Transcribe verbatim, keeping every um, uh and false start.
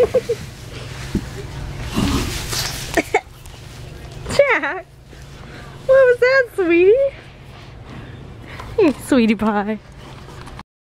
Jack, what was that, sweetie? Hey, sweetie pie.